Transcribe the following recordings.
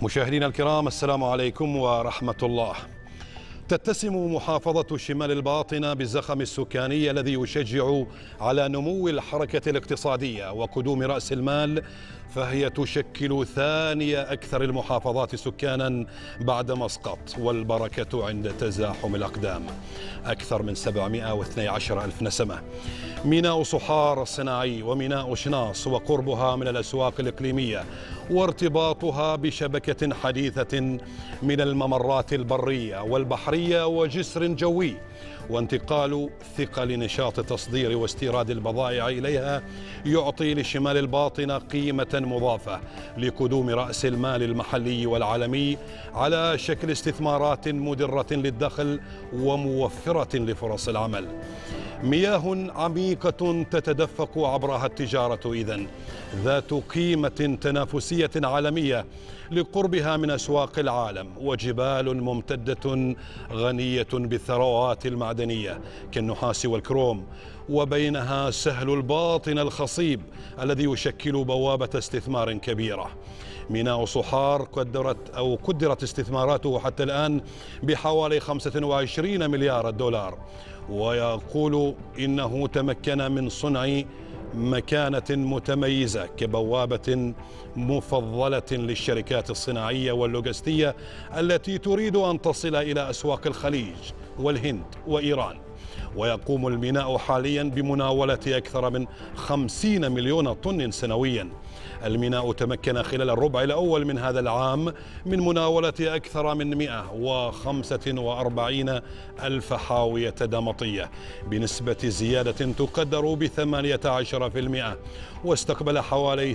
مشاهدينا الكرام، السلام عليكم ورحمة الله. تتسم محافظة شمال الباطنة بالزخم السكاني الذي يشجع على نمو الحركة الاقتصادية وقدوم رأس المال، فهي تشكل ثاني أكثر المحافظات سكانا بعد مسقط، والبركة عند تزاحم الأقدام. أكثر من 712 ألف نسمة. ميناء صحار الصناعي وميناء شناص وقربها من الأسواق الإقليمية وارتباطها بشبكة حديثة من الممرات البرية والبحرية وجسر جوي، وانتقال ثقل نشاط تصدير واستيراد البضائع إليها يعطي لشمال الباطنة قيمة مضافة لقدوم رأس المال المحلي والعالمي على شكل استثمارات مدرة للدخل وموفرة لفرص العمل. مياه عميقة تتدفق عبرها التجارة إذن، ذات قيمة تنافسية عالمية لقربها من أسواق العالم، وجبال ممتدة غنية بالثروات المعدنية كالنحاس والكروم، وبينها سهل الباطن الخصيب الذي يشكل بوابة استثمار كبيرة. ميناء صحار قدرت استثماراته حتى الآن بحوالي 25 مليار دولار، ويقول إنه تمكن من صنع مكانة متميزة كبوابة مفضلة للشركات الصناعية واللوجستية التي تريد أن تصل إلى أسواق الخليج والهند وإيران. ويقوم الميناء حاليا بمناولة أكثر من 50 مليون طن سنويا. الميناء تمكن خلال الربع الأول من هذا العام من مناولة أكثر من 145 ألف حاوية دمطية بنسبة زيادة تقدر ب18%، واستقبل حوالي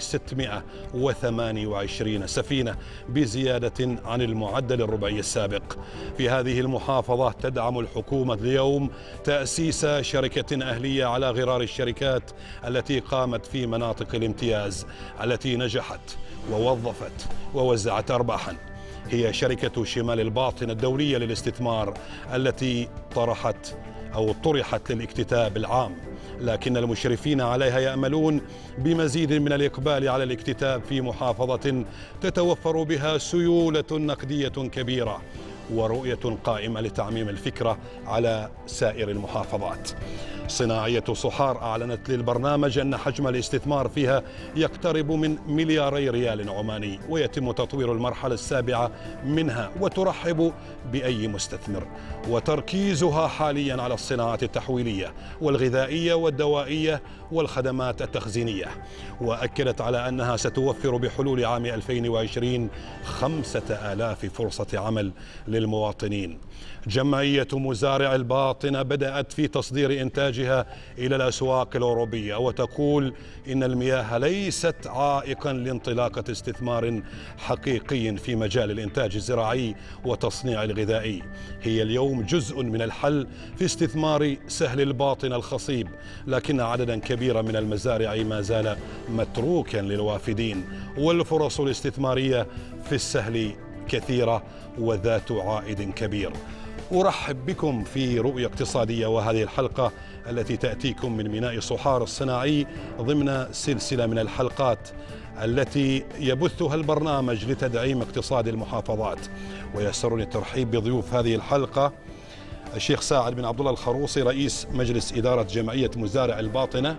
628 سفينة بزيادة عن المعدل الربعي السابق. في هذه المحافظة تدعم الحكومة اليوم تأسيس شركة أهلية على غرار الشركات التي قامت في مناطق الامتياز التي نجحت ووظفت ووزعت أرباحا. هي شركة شمال الباطنة الدولية للاستثمار التي طرحت للاكتتاب العام، لكن المشرفين عليها يأملون بمزيد من الإقبال على الاكتتاب في محافظة تتوفر بها سيولة نقدية كبيرة ورؤية قائمة لتعميم الفكرة على سائر المحافظات. صناعية صحار أعلنت للبرنامج أن حجم الاستثمار فيها يقترب من 2 ريال عماني، ويتم تطوير المرحلة السابعة منها، وترحب بأي مستثمر. وتركيزها حاليا على الصناعات التحويلية والغذائية والدوائية والخدمات التخزينية، وأكدت على أنها ستوفر بحلول عام 2020 5,000 فرصة عمل للمواطنين. جمعية مزارع الباطنة بدأت في تصدير إنتاجها إلى الأسواق الأوروبية، وتقول إن المياه ليست عائقا لانطلاقة استثمار حقيقي في مجال الإنتاج الزراعي والتصنيع الغذائي. هي اليوم جزء من الحل في استثمار سهل الباطنة الخصيب، لكن عددا كبيرا من المزارع ما زال متروكا للوافدين، والفرص الاستثمارية في السهل كثيرة وذات عائد كبير. أرحب بكم في رؤية اقتصادية، وهذه الحلقة التي تأتيكم من ميناء صحار الصناعي ضمن سلسلة من الحلقات التي يبثها البرنامج لتدعيم اقتصاد المحافظات. ويسرني الترحيب بضيوف هذه الحلقة: الشيخ ساعد بن عبد الله الخروصي رئيس مجلس إدارة جمعية مزارع الباطنة،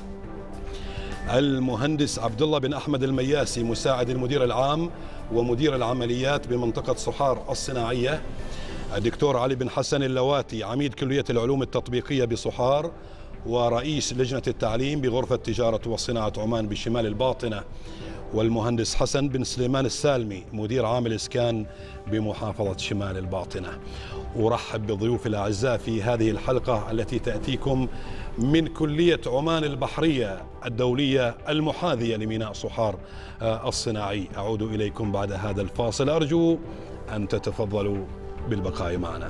المهندس عبد الله بن أحمد المياسي مساعد المدير العام ومدير العمليات بمنطقة صحار الصناعية، الدكتور علي بن حسن اللواتي عميد كلية العلوم التطبيقية بصحار ورئيس لجنة التعليم بغرفة تجارة وصناعة عمان بشمال الباطنة، والمهندس حسن بن سليمان السالمي مدير عام الإسكان بمحافظة شمال الباطنة. أرحب بضيوف الأعزاء في هذه الحلقة التي تأتيكم من كلية عمان البحرية الدولية المحاذية لميناء صحار الصناعي. أعود إليكم بعد هذا الفاصل، أرجو أن تتفضلوا بالبقاء معنا.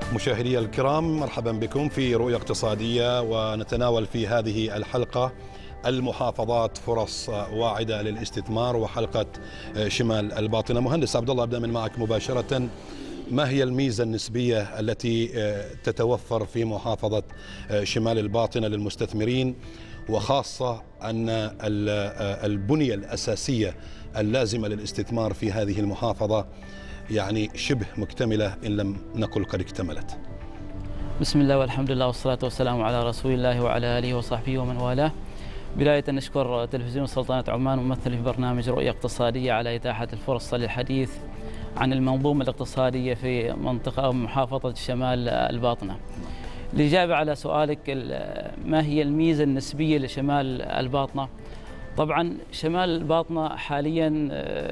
مشاهدي الكرام، مرحبا بكم في رؤية اقتصادية، ونتناول في هذه الحلقة المحافظات فرص واعدة للاستثمار وحلقة شمال الباطنة. مهندس عبد الله، أبدأ من معك مباشرة. ما هي الميزة النسبية التي تتوفر في محافظة شمال الباطنة للمستثمرين، وخاصة أن البنية الأساسية اللازمة للاستثمار في هذه المحافظة يعني شبه مكتملة إن لم نقل قد اكتملت؟ بسم الله والحمد لله والصلاة والسلام على رسول الله وعلى آله وصحبه ومن والاه. بداية نشكر تلفزيون سلطنة عمان ممثل في برنامج رؤية اقتصادية على إتاحة الفرصة للحديث عن المنظومة الاقتصادية في منطقة أو محافظة شمال الباطنة. الإجابة على سؤالك، ما هي الميزة النسبية لشمال الباطنة؟ طبعا شمال الباطنة حاليا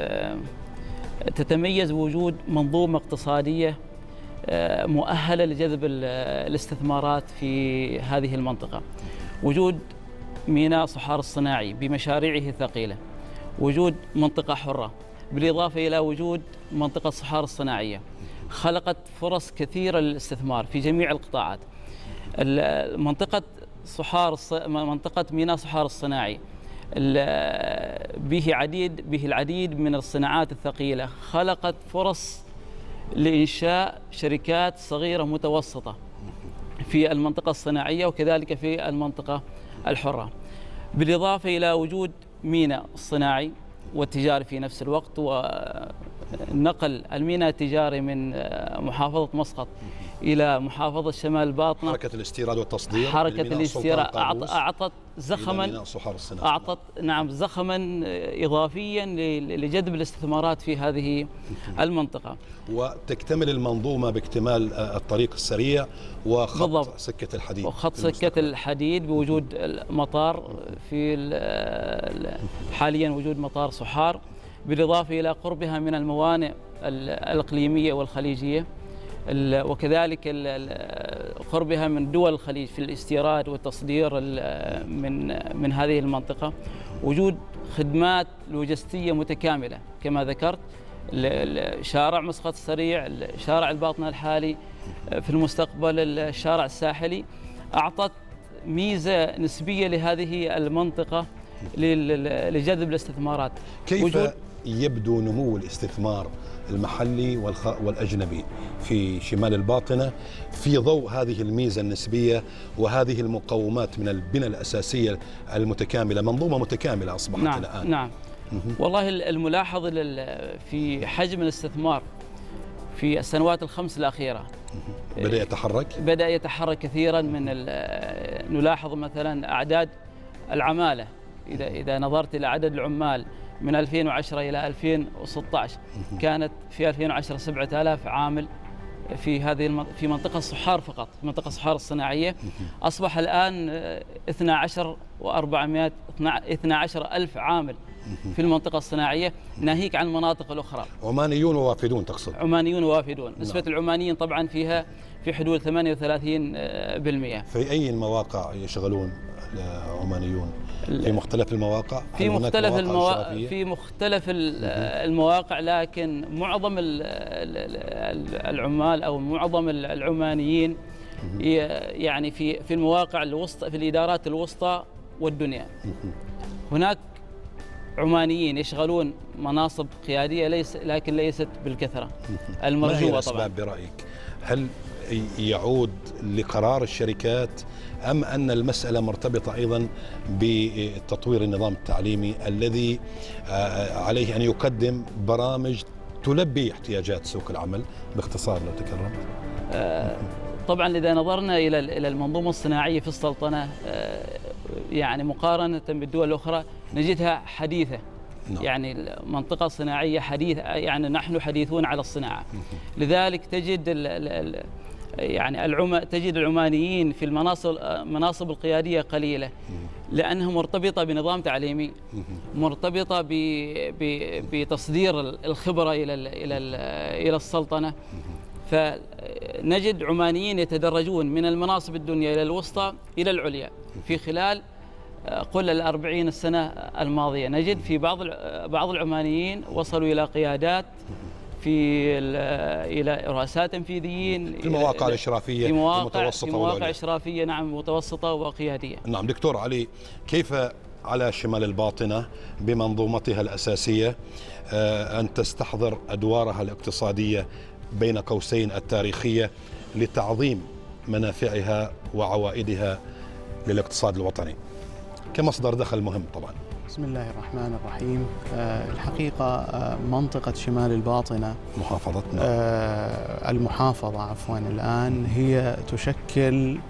تتميز بوجود منظومة اقتصادية مؤهلة لجذب الاستثمارات في هذه المنطقة. وجود ميناء صحار الصناعي بمشاريعه الثقيلة، وجود منطقة حرة، بالإضافة إلى وجود منطقة صحار الصناعية، خلقت فرص كثيرة للاستثمار في جميع القطاعات. منطقة ميناء صحار الصناعي به العديد من الصناعات الثقيلة، خلقت فرص لإنشاء شركات صغيرة متوسطة في المنطقة الصناعية وكذلك في المنطقة الحرة، بالإضافة إلى وجود ميناء الصناعي والتجاري في نفس الوقت، ونقل الميناء التجاري من محافظة مسقط إلى محافظة شمال الباطنة. حركة الاستيراد والتصدير، أعطت زخما، زخما إضافيا لجذب الاستثمارات في هذه المنطقة. وتكتمل المنظومة باكتمال الطريق السريع وخط سكة الحديد. سكة الحديد بوجود المطار حاليا وجود مطار صحار، بالإضافة إلى قربها من الموانئ الإقليمية والخليجية، وكذلك قربها من دول الخليج في الاستيراد والتصدير من هذه المنطقة. وجود خدمات لوجستية متكاملة كما ذكرت، شارع مسقط السريع، شارع الباطنة الحالي، في المستقبل الشارع الساحلي، أعطت ميزة نسبية لهذه المنطقة لجذب الاستثمارات. كيف يبدو نمو الاستثمار المحلي والأجنبي في شمال الباطنة في ضوء هذه الميزة النسبية وهذه المقومات من البنى الأساسية المتكاملة؟ منظومة متكاملة أصبحت الآن. نعم. والله الملاحظ في حجم الاستثمار في السنوات الخمس الأخيرة بدأ يتحرك كثيرا. نلاحظ مثلا أعداد العمالة، إذا نظرت إلى عدد العمال من 2010 إلى 2016 كانت في 2010 7000 عامل في منطقة الصحار فقط، منطقة الصحار الصناعية. أصبح الآن 12,400 عامل في المنطقة الصناعية، ناهيك عن المناطق الأخرى. عمانيون ووافدون تقصد؟ عمانيون ووافدون. نسبة العمانيين طبعا فيها في حدود 38%. في أي المواقع يشغلون العمانيون؟ في مختلف المواقع؟ في مختلف المواقع، لكن معظم العمال أو معظم العمانيين يعني في المواقع الوسطى، في الإدارات الوسطى والدنيا. هناك عمانيين يشغلون مناصب قيادية لكن ليست بالكثرة المرجوة. ما هي الأسباب برأيك؟ هل يعود لقرار الشركات، أم أن المسألة مرتبطة أيضا بتطوير النظام التعليمي الذي عليه أن يقدم برامج تلبي احتياجات سوق العمل؟ باختصار لو تكرمت. طبعا إذا نظرنا إلى المنظومة الصناعية في السلطنة، يعني مقارنة بالدول الأخرى نجدها حديثة. يعني المنطقة الصناعية حديثة، يعني نحن حديثون على الصناعة. لذلك تجد تجد العمانيين في المناصب القيادية قليلة، لأنها مرتبطة بنظام تعليمي، مرتبطة بتصدير الخبرة إلى السلطنة. فنجد عمانيين يتدرجون من المناصب الدنيا إلى الوسطى إلى العليا في خلال قل 40 السنة الماضية. نجد في بعض العمانيين وصلوا إلى قيادات إلى رؤساء تنفيذيين، في المواقع الإشرافية، في مواقع إشرافية، نعم، متوسطة وقيادية. نعم دكتور علي، كيف على شمال الباطنة بمنظومتها الأساسية أن تستحضر أدوارها الاقتصادية بين قوسين التاريخية لتعظيم منافعها وعوائدها للاقتصاد الوطني كمصدر دخل مهم طبعا؟ بسم الله الرحمن الرحيم. الحقيقة منطقة شمال الباطنة، المحافظة عفوا، الآن هي تشكل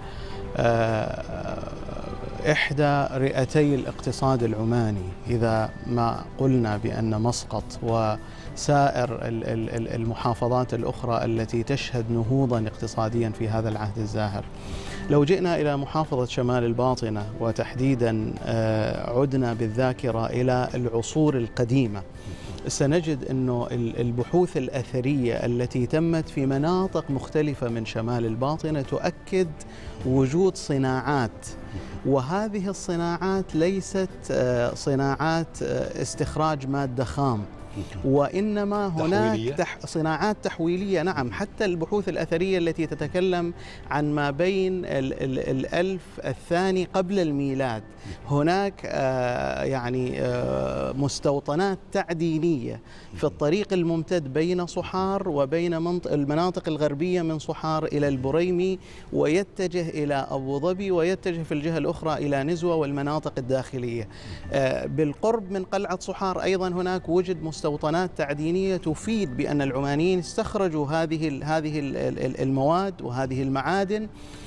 إحدى رئتي الاقتصاد العماني. إذا ما قلنا بأن مسقط وسائر المحافظات الأخرى التي تشهد نهوضا اقتصاديا في هذا العهد الزاهر، لو جئنا إلى محافظة شمال الباطنة وتحديدا عدنا بالذاكرة إلى العصور القديمة، سنجد أنه البحوث الأثرية التي تمت في مناطق مختلفة من شمال الباطنة تؤكد وجود صناعات، وهذه الصناعات ليست صناعات استخراج مادة خام، وإنما هناك صناعات تحويلية. نعم، حتى البحوث الأثرية التي تتكلم عن ما بين الألف الثاني قبل الميلاد، هناك يعني مستوطنات تعدينية في الطريق الممتد بين صحار وبين المناطق الغربية من صحار إلى البريمي، ويتجه إلى أبو ظبي، ويتجه في الجهة الأخرى إلى نزوة والمناطق الداخلية. بالقرب من قلعة صحار أيضا هناك وجد مستوطنات تعدينية تفيد بأن العمانيين استخرجوا هذه المواد وهذه المعادن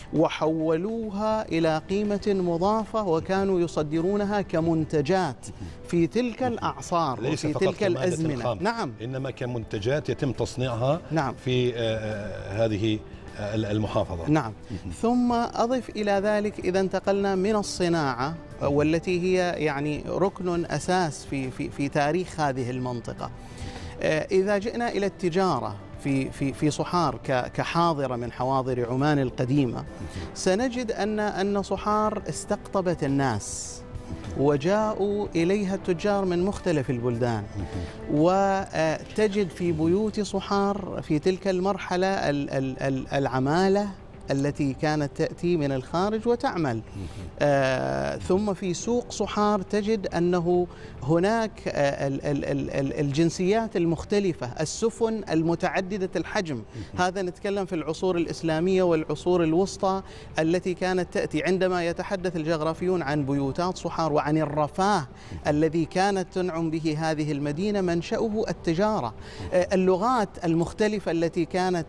وحولوها إلى قيمة مضافة، وكانوا يصدرونها كمنتجات في تلك الأعصار وفي تلك الأزمنة. نعم، إنما كمنتجات يتم تصنيعها. نعم. في هذه المحافظة. نعم. ثم أضف إلى ذلك، إذا انتقلنا من الصناعة والتي هي يعني ركن أساس في تاريخ هذه المنطقة، إذا جئنا إلى التجارة في صحار كحاضرة من حواضر عمان القديمة، سنجد أن صحار استقطبت الناس وجاءوا إليها التجار من مختلف البلدان، وتجد في بيوت صحار في تلك المرحلة العمالة التي كانت تأتي من الخارج وتعمل. ثم في سوق صحار تجد أنه هناك الجنسيات المختلفة، السفن المتعددة الحجم. هذا نتكلم في العصور الإسلامية والعصور الوسطى التي كانت تأتي. عندما يتحدث الجغرافيون عن بيوتات صحار وعن الرفاه الذي كانت تنعم به هذه المدينة، منشأه التجارة. اللغات المختلفة التي كانت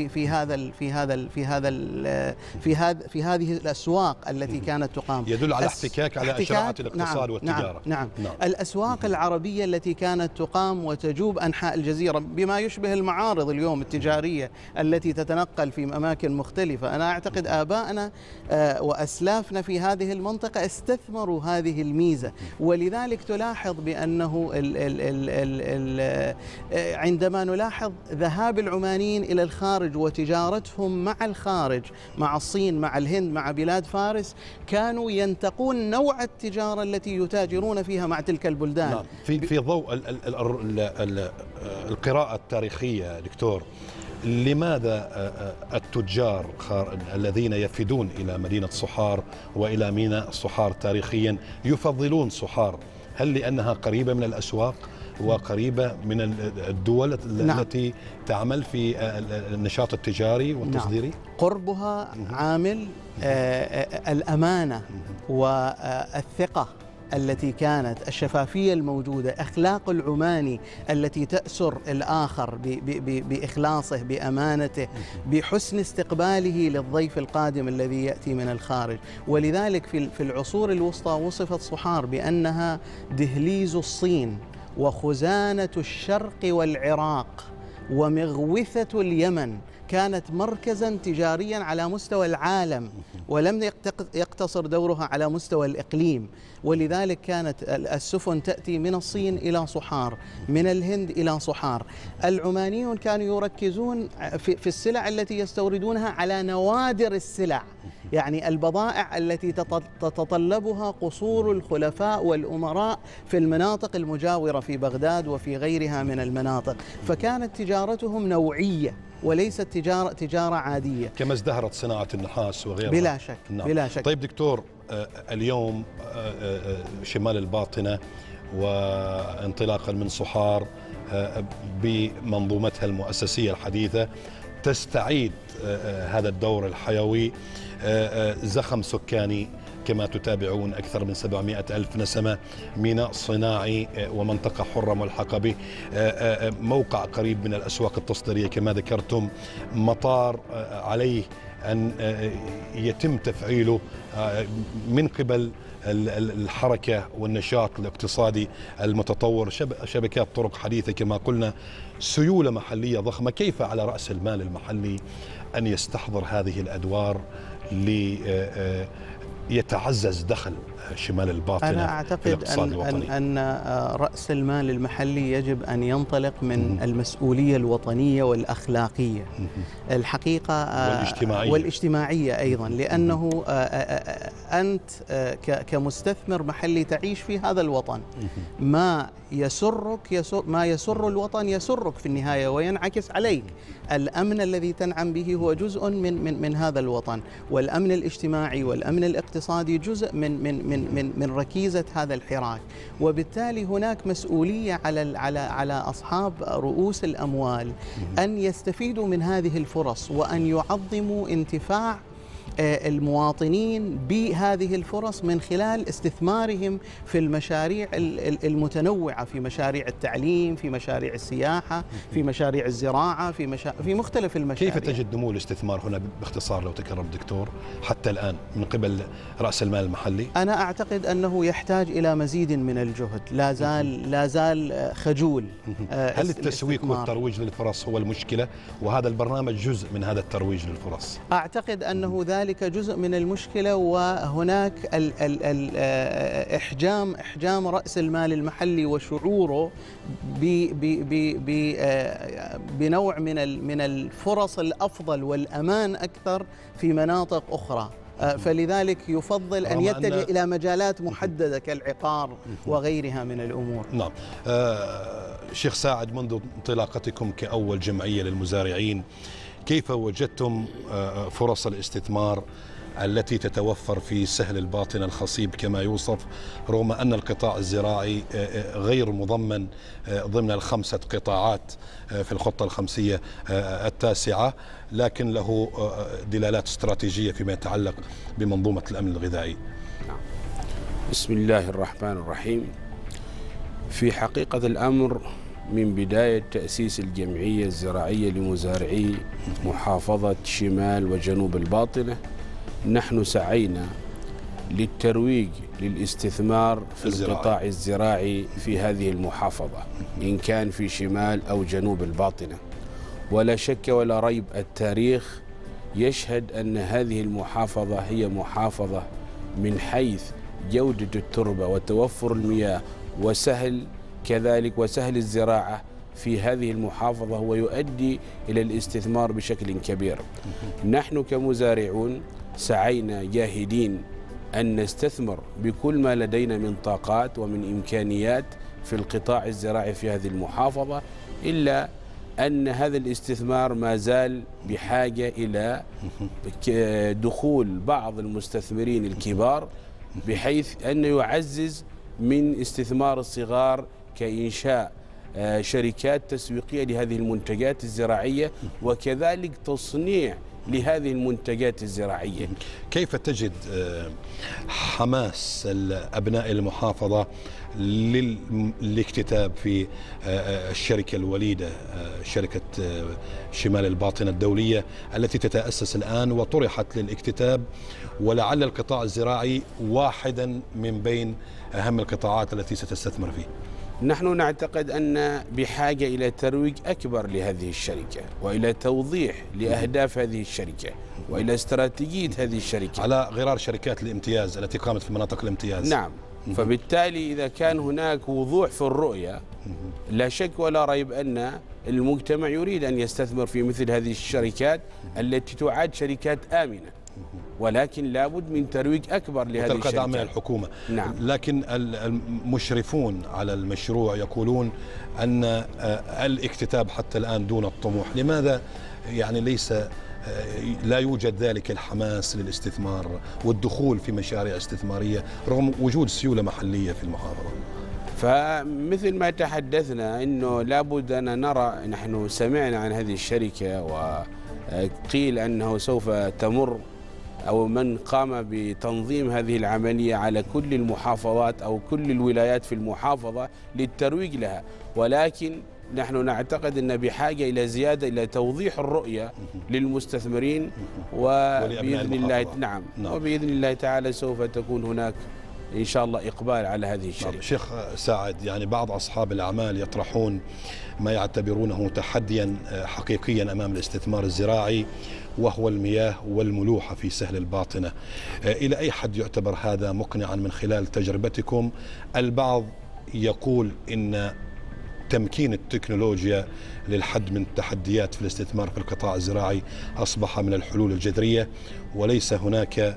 في هذه الأسواق التي كانت تقام يدل على احتكاك على إشراعة الاقتصاد والتجارة. نعم. الأسواق العربية التي كانت تقام وتجوب أنحاء الجزيرة بما يشبه المعارض اليوم التجارية التي تتنقل في أماكن مختلفة. أنا أعتقد آبائنا وأسلافنا في هذه المنطقة استثمروا هذه الميزة، ولذلك تلاحظ بأنه عندما نلاحظ ذهاب العمانيين إلى الخارج وتجارتهم مع الخارج، مع الصين، مع الهند، مع بلاد فارس، كانوا ينتقون نوع التجارة التي يتاجرون فيها مع تلك البلدان. نعم. في ضوء القراءة التاريخية دكتور، لماذا التجار الذين يفدون إلى مدينة صحار وإلى ميناء صحار تاريخيا يفضلون صحار؟ هل لأنها قريبة من الأسواق وقريبة من الدول التي تعمل في النشاط التجاري والتصديري؟ قربها عامل الأمانة والثقة التي كانت، الشفافية الموجودة، أخلاق العماني التي تأسر الآخر بإخلاصه، بأمانته، بحسن استقباله للضيف القادم الذي يأتي من الخارج. ولذلك في العصور الوسطى وصفت صحار بأنها دهليز الصين وخزانة الشرق والعراق ومغوثة اليمن. كانت مركزا تجاريا على مستوى العالم، ولم يقتصر دورها على مستوى الإقليم. ولذلك كانت السفن تأتي من الصين إلى صحار، من الهند إلى صحار. العمانيون كانوا يركزون في السلع التي يستوردونها على نوادر السلع، يعني البضائع التي تتطلبها قصور الخلفاء والأمراء في المناطق المجاورة في بغداد وفي غيرها من المناطق، فكانت تجارتهم نوعية وليست تجارة عادية، كما ازدهرت صناعة النحاس وغيرها. بلا شك. نعم. بلا شك. طيب دكتور، اليوم شمال الباطنة وانطلاقا من صحار بمنظومتها المؤسسية الحديثة تستعيد هذا الدور الحيوي، زخم سكاني كما تتابعون، أكثر من 700 ألف نسمة، ميناء صناعي ومنطقة حرة ملحقة به، موقع قريب من الأسواق التصديرية كما ذكرتم، مطار عليه أن يتم تفعيله من قبل الحركة والنشاط الاقتصادي المتطور، شبكات طرق حديثة كما قلنا، سيولة محلية ضخمة. كيف على رأس المال المحلي أن يستحضر هذه الأدوار ليتعزز دخل شمال الباطنة؟ أنا أعتقد أن رأس المال المحلي يجب أن ينطلق من المسؤولية الوطنية والأخلاقية الحقيقة والاجتماعية أيضا، لأنه أنت كمستثمر محلي تعيش في هذا الوطن، ما يسر الوطن يسرك في النهاية وينعكس عليك. الأمن الذي تنعم به هو جزء من هذا الوطن، والأمن الاجتماعي والأمن الاقتصادي جزء من ركيزة هذا الحراك، وبالتالي هناك مسؤولية على أصحاب رؤوس الأموال أن يستفيدوا من هذه الفرص وأن يعظموا انتفاع المواطنين بهذه الفرص من خلال استثمارهم في المشاريع المتنوعة، في مشاريع التعليم، في مشاريع السياحة، في مشاريع الزراعة، في مختلف المشاريع. كيف تجد نمو الاستثمار هنا باختصار لو تكرم دكتور حتى الآن من قبل رأس المال المحلي؟ أنا أعتقد أنه يحتاج إلى مزيد من الجهد، لا زال خجول. هل التسويق والترويج للفرص هو المشكلة وهذا البرنامج جزء من هذا الترويج للفرص؟ أعتقد أنه ذلك جزء من المشكلة، وهناك إحجام رأس المال المحلي وشعوره بنوع من الفرص الأفضل والأمان أكثر في مناطق أخرى، فلذلك يفضل أن يتجه إلى مجالات محددة كالعقار وغيرها من الأمور. نعم. شيخ ساعد، منذ انطلاقتكم كأول جمعية للمزارعين كيف وجدتم فرص الاستثمار التي تتوفر في سهل الباطنة الخصيب كما يوصف، رغم أن القطاع الزراعي غير مضمن ضمن ال5 قطاعات في الخطة الخمسية التاسعة، لكن له دلالات استراتيجية فيما يتعلق بمنظومة الأمن الغذائي؟ بسم الله الرحمن الرحيم. في حقيقة الأمر من بداية تأسيس الجمعية الزراعية لمزارعي محافظة شمال وجنوب الباطنة نحن سعينا للترويج للاستثمار في القطاع الزراعي في هذه المحافظة، إن كان في شمال أو جنوب الباطنة. ولا شك ولا ريب التاريخ يشهد أن هذه المحافظة هي محافظة من حيث جودة التربة وتوفر المياه وسهل كذلك وسهل الزراعة في هذه المحافظة، ويؤدي إلى الاستثمار بشكل كبير. نحن كمزارعون سعينا جاهدين أن نستثمر بكل ما لدينا من طاقات ومن إمكانيات في القطاع الزراعي في هذه المحافظة، إلا أن هذا الاستثمار ما زال بحاجة إلى دخول بعض المستثمرين الكبار بحيث أن يعزز من استثمار الصغار كإنشاء شركات تسويقية لهذه المنتجات الزراعية وكذلك تصنيع لهذه المنتجات الزراعية. كيف تجد حماس أبناء المحافظة للاكتتاب في الشركة الوليدة، شركة شمال الباطنة الدولية التي تتأسس الآن وطرحت للاكتتاب، ولعل القطاع الزراعي واحدا من بين أهم القطاعات التي ستستثمر فيه؟ نحن نعتقد أن بحاجة إلى ترويج أكبر لهذه الشركة وإلى توضيح لأهداف هذه الشركة وإلى استراتيجية هذه الشركة على غرار شركات الامتياز التي قامت في مناطق الامتياز. نعم. فبالتالي إذا كان هناك وضوح في الرؤية لا شك ولا ريب أن المجتمع يريد أن يستثمر في مثل هذه الشركات التي تعد شركات آمنة. ولكن لابد من ترويج أكبر لهذه الشركات. وتلقى دعم من الحكومة. نعم. لكن المشرفون على المشروع يقولون أن الاكتتاب حتى الآن دون الطموح. لماذا يعني لا يوجد ذلك الحماس للاستثمار والدخول في مشاريع استثمارية رغم وجود سيولة محلية في المحافظة؟ فمثل ما تحدثنا أنه لابد أن نرى، نحن سمعنا عن هذه الشركة وقيل أنه سوف تمر أو من قام بتنظيم هذه العملية على كل المحافظات أو كل الولايات في المحافظة للترويج لها، ولكن نحن نعتقد أن بحاجة إلى زيادة إلى توضيح الرؤية للمستثمرين، وبإذن الله نعم وبإذن الله تعالى سوف تكون هناك إن شاء الله إقبال على هذه الشركة. شيخ سعد، يعني بعض أصحاب الأعمال يطرحون ما يعتبرونه تحديا حقيقيا أمام الاستثمار الزراعي، وهو المياه والملوحة في سهل الباطنة. إلى أي حد يعتبر هذا مقنعا من خلال تجربتكم؟ البعض يقول إن تمكين التكنولوجيا للحد من التحديات في الاستثمار في القطاع الزراعي أصبح من الحلول الجذرية، وليس هناك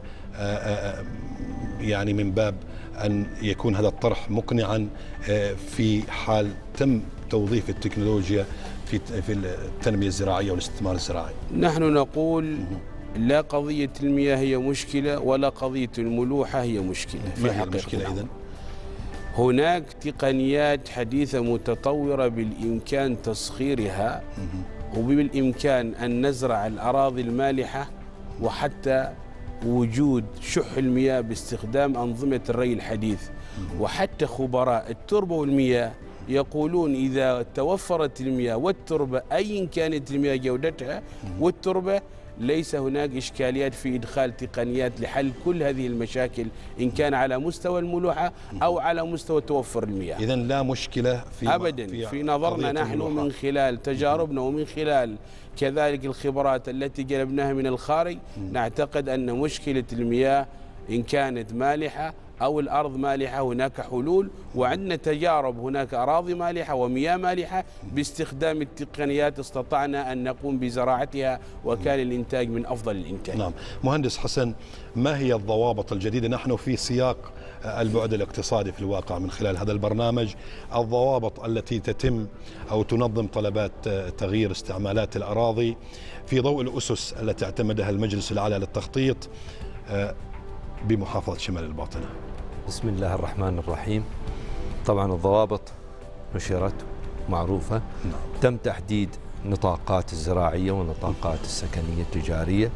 يعني من باب أن يكون هذا الطرح مقنعا في حال تم توظيف التكنولوجيا في التنمية الزراعية والاستثمار الزراعي. نحن نقول لا قضية المياه هي مشكلة ولا قضية الملوحة هي مشكلة. ما هي المشكلة إذن؟ هناك تقنيات حديثة متطورة بالإمكان تسخيرها، وبالإمكان أن نزرع الأراضي المالحة، وحتى وجود شح المياه باستخدام أنظمة الري الحديث. وحتى خبراء التربة والمياه يقولون إذا توفرت المياه والتربة أيا كانت المياه جودتها والتربة، ليس هناك إشكاليات في إدخال تقنيات لحل كل هذه المشاكل، إن كان على مستوى الملوحة أو على مستوى توفر المياه. إذن لا مشكلة أبدا في نظرنا نحن من خلال تجاربنا ومن خلال كذلك الخبرات التي جلبناها من الخارج، نعتقد أن مشكلة المياه إن كانت مالحة أو الأرض مالحة هناك حلول، وعندنا تجارب، هناك أراضي مالحة ومياه مالحة باستخدام التقنيات استطعنا أن نقوم بزراعتها، وكان الإنتاج من أفضل الإنتاج. نعم. مهندس حسن، ما هي الضوابط الجديدة؟ نحن في سياق البعد الاقتصادي في الواقع من خلال هذا البرنامج، الضوابط التي تتم أو تنظم طلبات تغيير استعمالات الأراضي في ضوء الأسس التي اعتمدها المجلس الأعلى للتخطيط بمحافظة شمال الباطنة. بسم الله الرحمن الرحيم. طبعا الضوابط نشرت معروفة. تم تحديد نطاقات الزراعية والنطاقات السكنية التجارية،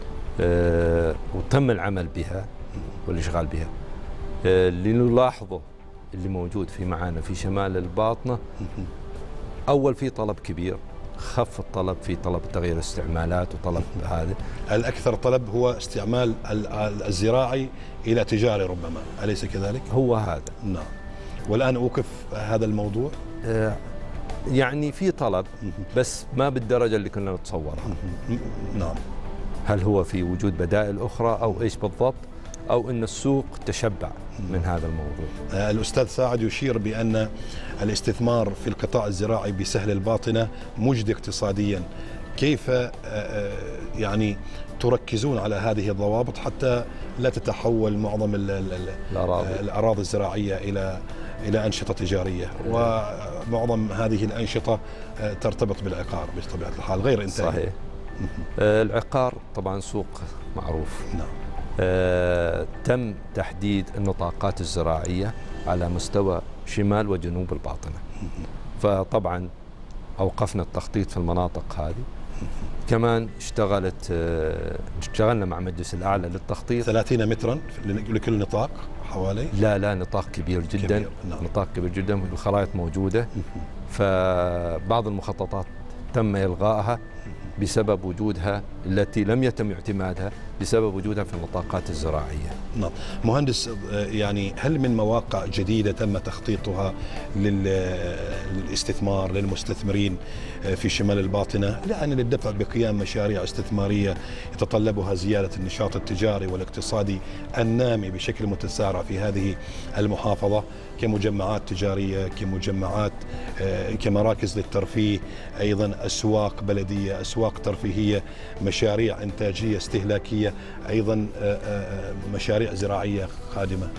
وتم العمل بها والإشغال بها. اللي نلاحظه اللي موجود في معانا في شمال الباطنة، أول في طلب كبير، خف الطلب في طلب تغيير استعمالات وطلب هذا. الأكثر طلب هو استعمال الزراعي إلى تجاري ربما، أليس كذلك؟ هو هذا. نعم. والآن أوقف هذا الموضوع؟ يعني في طلب بس ما بالدرجة اللي كنا نتصورها. نعم. هل هو في وجود بدائل أخرى أو إيش بالضبط، أو أن السوق تشبع من هذا الموضوع؟ الأستاذ ساعد يشير بأن الاستثمار في القطاع الزراعي بسهل الباطنة مجدي اقتصاديا. كيف يعني تركزون على هذه الضوابط حتى لا تتحول معظم الأراضي الزراعية إلى أنشطة تجارية، ومعظم هذه الأنشطة ترتبط بالعقار بطبيعة الحال غير إنتاجي؟ صحيح. العقار طبعا سوق معروف. نعم. تم تحديد النطاقات الزراعية على مستوى شمال وجنوب الباطنة، فطبعا أوقفنا التخطيط في المناطق هذه. كمان اشتغلنا مع مجلس الأعلى للتخطيط. 30 مترا لكل نطاق حوالي؟ لا نطاق كبير جدا. نعم. نطاق كبير جدا، الخرائط موجودة. فبعض المخططات تم إلغائها بسبب وجودها التي لم يتم اعتمادها بسبب وجودها في النطاقات الزراعية. نعم. مهندس، يعني هل من مواقع جديدة تم تخطيطها للاستثمار للمستثمرين في شمال الباطنة يعني للدفع بقيام مشاريع استثمارية يتطلبها زيادة النشاط التجاري والاقتصادي النامي بشكل متسارع في هذه المحافظة، كمجمعات تجارية، كمجمعات، كمراكز للترفيه، أيضا أسواق بلدية، أسواق ترفيهية، مشاريع إنتاجية استهلاكية الزراعية أيضا مشاريع زراعية قادمة؟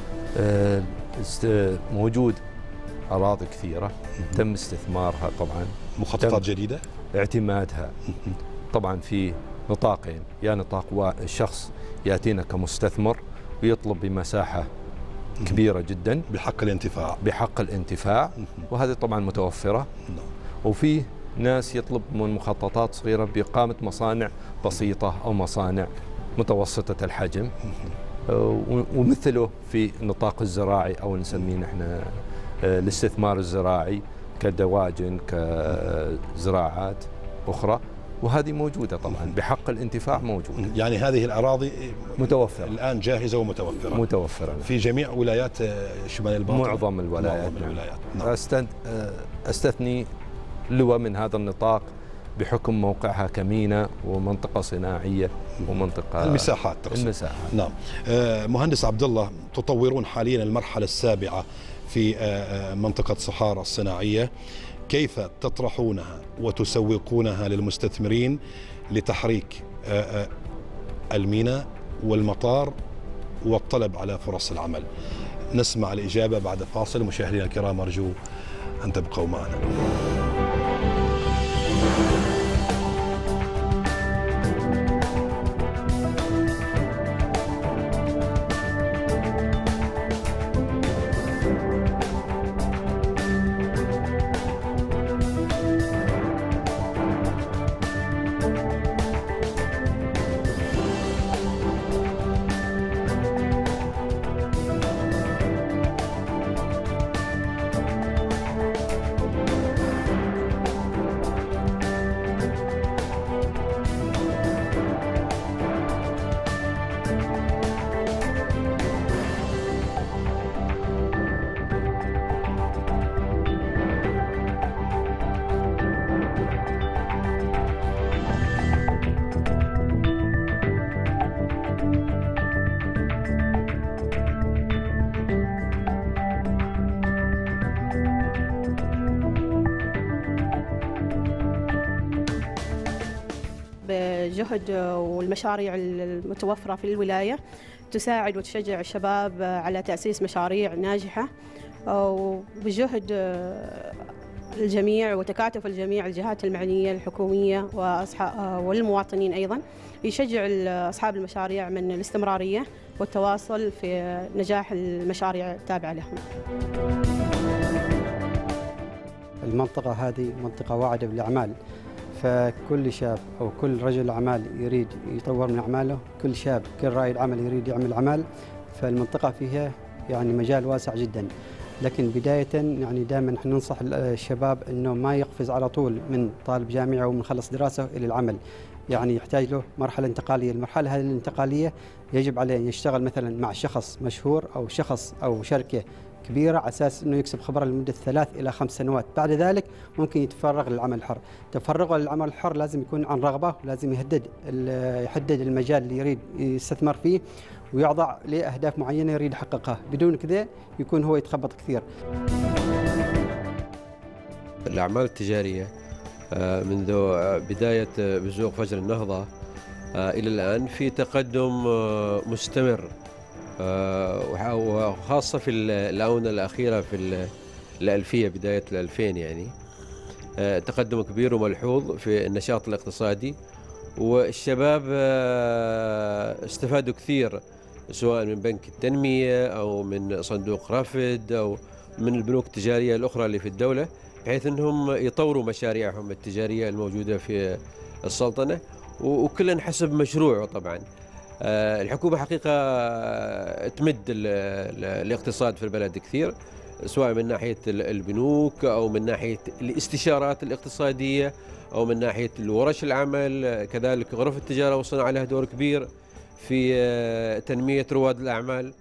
موجود أراضي كثيرة تم استثمارها طبعا، مخططات جديدة اعتمادها طبعا في نطاقين، يا نطاق الشخص يأتينا كمستثمر ويطلب بمساحة كبيرة جدا بحق الانتفاع وهذه طبعا متوفرة، وفي ناس يطلب من مخططات صغيرة بإقامة مصانع بسيطة أو مصانع متوسطة الحجم، ومثله في النطاق الزراعي أو نسميه نحن الاستثمار الزراعي كدواجن كزراعات أخرى، وهذه موجودة طبعا بحق الانتفاع موجودة. يعني هذه الأراضي متوفرة الآن جاهزة ومتوفرة في جميع ولايات شمال الباطنة؟ معظم الولايات. نعم. أستثني لواء من هذا النطاق بحكم موقعها كميناء ومنطقة صناعية ومنطقة المساحات. نعم. مهندس عبد الله، تطورون حاليا المرحلة السابعة في منطقة صحارى الصناعية، كيف تطرحونها وتسوقونها للمستثمرين لتحريك الميناء والمطار والطلب على فرص العمل؟ نسمع الإجابة بعد فاصل. مشاهدينا الكرام أرجو أن تبقوا معنا. بجهد والمشاريع المتوفرة في الولاية تساعد وتشجع الشباب على تأسيس مشاريع ناجحة، وبجهد الجميع وتكاتف الجميع الجهات المعنية الحكومية والمواطنين أيضا يشجع أصحاب المشاريع من الاستمرارية والتواصل في نجاح المشاريع التابعة لهم. المنطقة هذه منطقة واعدة بالأعمال، فكل شاب أو كل رجل أعمال يريد يطور من أعماله، كل شاب كل رائد عمل يريد يعمل عمل، فالمنطقة فيها يعني مجال واسع جدا. لكن بداية يعني دائما نحن ننصح الشباب أنه ما يقفز على طول من طالب جامعة ومن خلص دراسة إلى العمل، يعني يحتاج له مرحلة انتقالية. المرحلة هذه الانتقالية يجب عليه أن يشتغل مثلا مع شخص مشهور أو شخص أو شركة كبيرة على أساس أنه يكسب خبرة لمدة 3 إلى 5 سنوات. بعد ذلك ممكن يتفرغ للعمل الحر. تفرغه للعمل الحر لازم يكون عن رغبة، ولازم يحدد المجال اللي يريد يستثمر فيه ويضع له أهداف معينة يريد يحققها، بدون كذا يكون هو يتخبط كثير. الأعمال التجارية منذ بداية بزوق فجر النهضة إلى الآن في تقدم مستمر، وخاصة في الآونة الأخيرة في الألفية بداية الألفين، يعني تقدم كبير وملحوظ في النشاط الاقتصادي، والشباب استفادوا كثير سواء من بنك التنمية أو من صندوق رافد أو من البنوك التجارية الأخرى اللي في الدولة، بحيث أنهم يطوروا مشاريعهم التجارية الموجودة في السلطنة، وكلا حسب مشروعه. طبعا الحكومة حقيقة تمد الاقتصاد في البلد كثير، سواء من ناحية البنوك أو من ناحية الاستشارات الاقتصادية أو من ناحية الورش العمل. كذلك غرف التجارة والصناعة لها دور كبير في تنمية رواد الأعمال.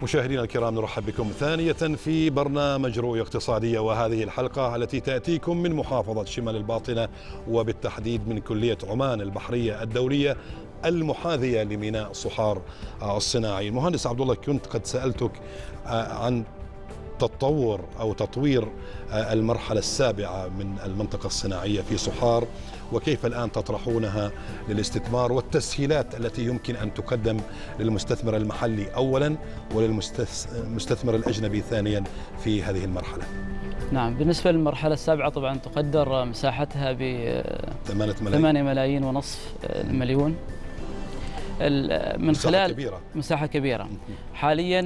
مشاهدينا الكرام، نرحب بكم ثانية في برنامج رؤية اقتصادية، وهذه الحلقة التي تأتيكم من محافظة شمال الباطنة وبالتحديد من كلية عمان البحرية الدولية المحاذية لميناء صحار الصناعي. المهندس عبد الله، كنت قد سألتك عن تطور أو تطوير المرحلة السابعة من المنطقة الصناعية في صحار، وكيف الآن تطرحونها للاستثمار والتسهيلات التي يمكن أن تقدم للمستثمر المحلي أولا وللمستثمر الأجنبي ثانيا في هذه المرحلة. نعم، بالنسبة للمرحلة السابعة طبعا تقدر مساحتها ب 8 ملايين ونصف مليون، من خلال مساحة كبيرة. حاليا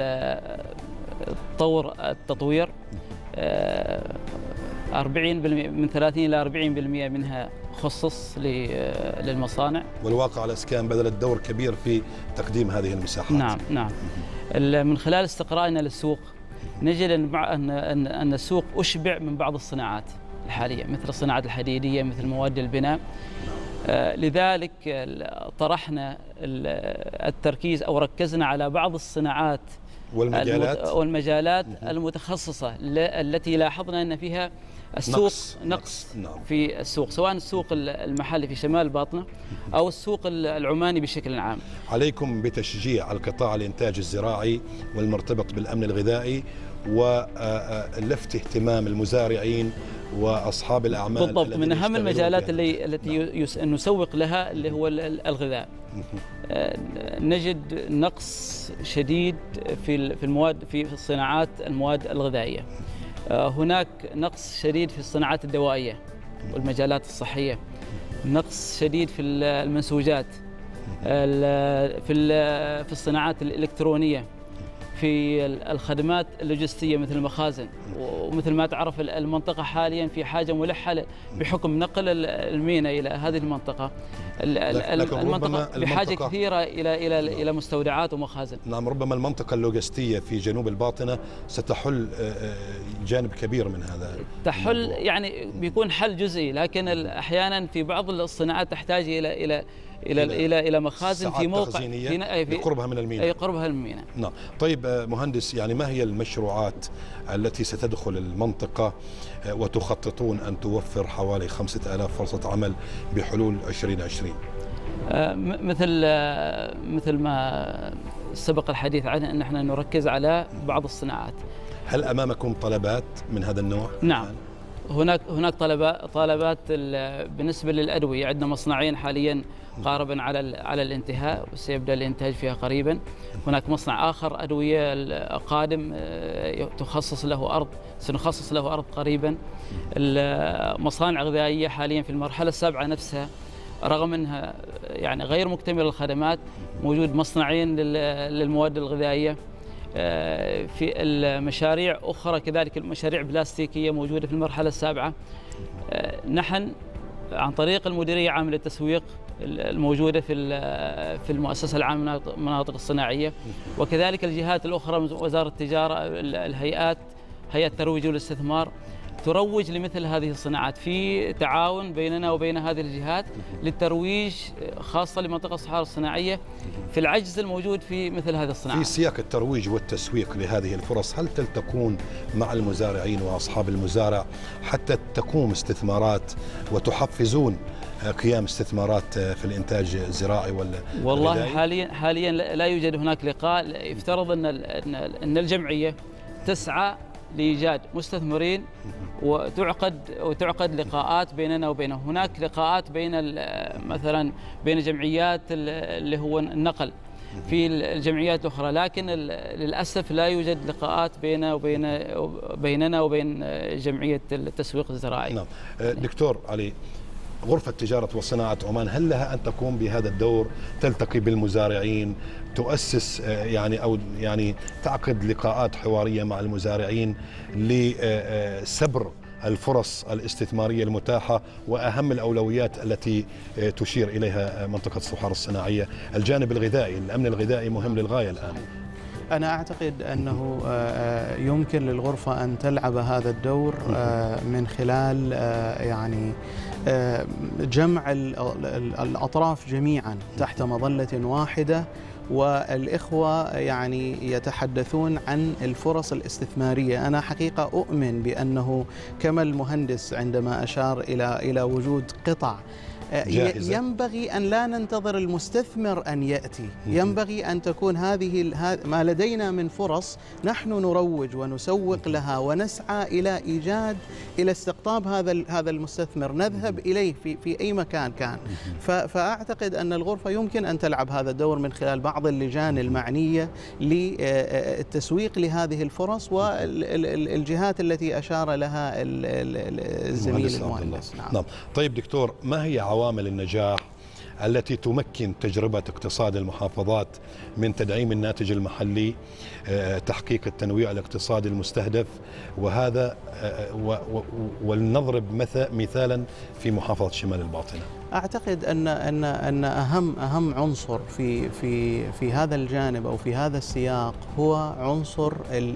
التطوير 40% من 30 إلى 40% منها خصص للمصانع، والواقع الإسكان بذلت دور كبير في تقديم هذه المساحات. نعم. من خلال استقرائنا للسوق نجد أن السوق أشبع من بعض الصناعات الحالية، مثل الصناعات الحديدية، مثل مواد البناء. لذلك طرحنا التركيز أو ركزنا على بعض الصناعات والمجالات المتخصصة التي لاحظنا أن فيها السوق نقص في السوق، سواء السوق المحلي في شمال الباطنة أو السوق العماني بشكل عام. عليكم بتشجيع القطاع الإنتاج الزراعي والمرتبط بالأمن الغذائي ولفت اهتمام المزارعين وأصحاب الأعمال. بالضبط، من أهم المجالات التي نسوق لها اللي هو الغذاء. نجد نقص شديد في المواد، في الصناعات المواد الغذائية. هناك نقص شديد في الصناعات الدوائية والمجالات الصحية، نقص شديد في المنسوجات، في الصناعات الإلكترونية، في الخدمات اللوجستية مثل المخازن. ومثل ما تعرف المنطقة حاليا في حاجة ملحة بحكم نقل المينا إلى هذه المنطقة. المنطقة بحاجة كثيرة إلى مستودعات ومخازن. نعم، ربما المنطقة اللوجستية في جنوب الباطنة ستحل جانب كبير من هذا. تحل يعني بيكون حل جزئي، لكن أحيانا في بعض الصناعات تحتاج إلى مخازن في موقع في قربها من الميناء. أي قربها من الميناء. نعم. طيب مهندس، يعني ما هي المشروعات التي ستدخل المنطقة وتخططون أن توفر حوالي 5000 فرصة عمل بحلول 2020؟ مثل ما سبق الحديث عنه أن احنا نركز على بعض الصناعات. هل أمامكم طلبات من هذا النوع؟ نعم، هناك طلبات بالنسبة للأدوية. عندنا مصنعين حاليا قاربا على الانتهاء وسيبدأ الإنتاج فيها قريبا. هناك مصنع آخر أدوية قادم سنخصص له أرض قريبا. المصانع غذائية حاليا في المرحلة السابعة نفسها، رغم أنها يعني غير مكتملة الخدمات، موجود مصنعين للمواد الغذائية. في المشاريع أخرى كذلك، المشاريع بلاستيكية موجودة في المرحلة السابعة. نحن عن طريق المديرية عامة التسويق الموجودة في المؤسسة العامة للمناطق الصناعية، وكذلك الجهات الأخرى، وزارة التجارة، الهيئات، هيئة الترويج والاستثمار، تروج لمثل هذه الصناعات في تعاون بيننا وبين هذه الجهات للترويج، خاصة لمنطقة صحار الصناعية، في العجز الموجود في مثل هذه الصناعات. في سياق الترويج والتسويق لهذه الفرص، هل تلتقون مع المزارعين وأصحاب المزارع حتى تقوم استثمارات وتحفزون قيام استثمارات في الإنتاج الزراعي والله حاليا لا يوجد هناك لقاء. يفترض أن الجمعية تسعى لإيجاد مستثمرين وتعقد لقاءات بيننا وبينهم. هناك لقاءات مثلا بين جمعيات اللي هو النقل في الجمعيات الأخرى، لكن للأسف لا يوجد لقاءات بيننا وبين جمعية التسويق الزراعي. نعم. دكتور علي، غرفة تجارة وصناعة عمان هل لها أن تقوم بهذا الدور، تلتقي بالمزارعين، تؤسس يعني تعقد لقاءات حوارية مع المزارعين لسبر الفرص الاستثمارية المتاحة وأهم الأولويات التي تشير إليها منطقة صحار الصناعية؟ الجانب الغذائي، الأمن الغذائي مهم للغاية الآن. أنا أعتقد أنه يمكن للغرفة أن تلعب هذا الدور من خلال يعني جمع الأطراف جميعا تحت مظلة واحدة، والإخوة يعني يتحدثون عن الفرص الاستثمارية. أنا حقيقة أؤمن بأنه كما المهندس عندما أشار إلى وجود قطع جاهزة. ينبغي أن لا ننتظر المستثمر أن يأتي، ينبغي أن تكون هذه ما لدينا من فرص نحن نروج ونسوق لها ونسعى إلى استقطاب هذا المستثمر، نذهب إليه في أي مكان كان. فأعتقد أن الغرفة يمكن أن تلعب هذا الدور من خلال بعض اللجان المعنية للتسويق لهذه الفرص والجهات التي أشار لها الزميل المهندس. نعم. طيب دكتور، ما هي عوامل النجاح التي تمكن تجربة اقتصاد المحافظات من تدعيم الناتج المحلي، تحقيق التنويع الاقتصادي المستهدف، وهذا ولنضرب مثالا في محافظة شمال الباطنة؟ أعتقد أن أهم عنصر في هذا الجانب أو في هذا السياق هو عنصر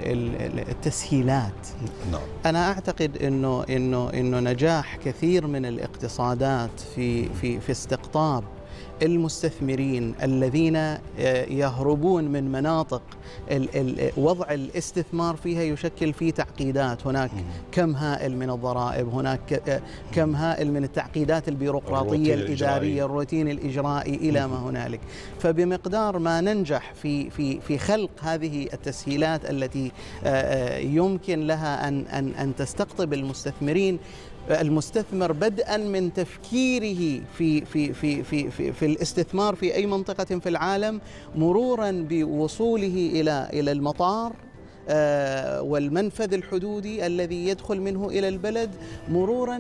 التسهيلات. نعم. أنا أعتقد إنه نجاح كثير من الاقتصادات في استقطاب المستثمرين الذين يهربون من مناطق وضع الاستثمار فيها يشكل فيه تعقيدات. هناك كم هائل من الضرائب، هناك كم هائل من التعقيدات البيروقراطية الإدارية، الروتين الإجرائي إلى ما هنالك. فبمقدار ما ننجح في خلق هذه التسهيلات التي يمكن لها أن تستقطب المستثمر بدءا من تفكيره في الاستثمار في أي منطقة في العالم، مرورا بوصوله إلى المطار والمنفذ الحدودي الذي يدخل منه إلى البلد، مرورا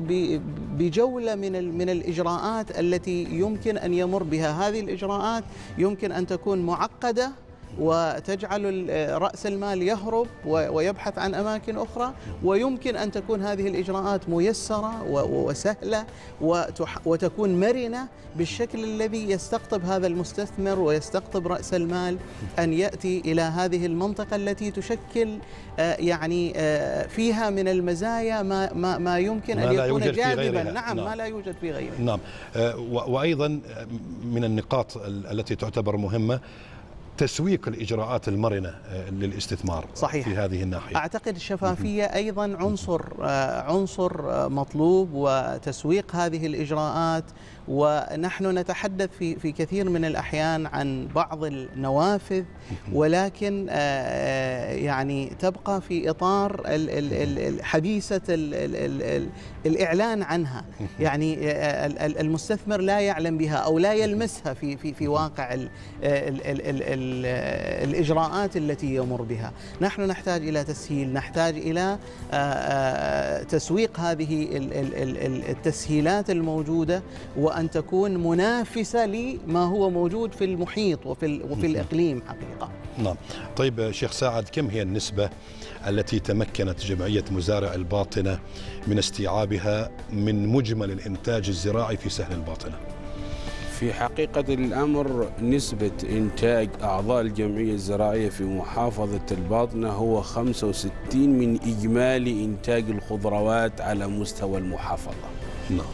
بجولة من الإجراءات التي يمكن أن يمر بها. هذه الإجراءات يمكن أن تكون معقدة وتجعل رأس المال يهرب ويبحث عن أماكن أخرى، ويمكن أن تكون هذه الإجراءات ميسرة وسهلة وتكون مرنة بالشكل الذي يستقطب هذا المستثمر ويستقطب رأس المال أن يأتي إلى هذه المنطقة التي تشكل يعني فيها من المزايا ما يمكن أن يكون جاذبا. نعم. ما لا يوجد في غيرها. نعم. وأيضا من النقاط التي تعتبر مهمة تسويق الإجراءات المرنة للاستثمار. صحيح. في هذه الناحية أعتقد الشفافية أيضا عنصر مطلوب، وتسويق هذه الإجراءات. ونحن نتحدث في كثير من الأحيان عن بعض النوافذ، ولكن يعني تبقى في إطار حبيسة الإعلان عنها. يعني المستثمر لا يعلم بها أو لا يلمسها في واقع الإجراءات التي يمر بها. نحن نحتاج إلى تسهيل، نحتاج إلى تسويق هذه التسهيلات الموجودة، وأن تكون منافسة لما هو موجود في المحيط وفي الإقليم حقيقة. نعم. طيب شيخ سعد، كم هي النسبة التي تمكنت جمعية مزارع الباطنة من استيعابها من مجمل الإنتاج الزراعي في سهل الباطنة؟ في حقيقة الأمر نسبة إنتاج أعضاء الجمعية الزراعية في محافظة الباطنة هو 65 من إجمالي إنتاج الخضروات على مستوى المحافظة. نعم.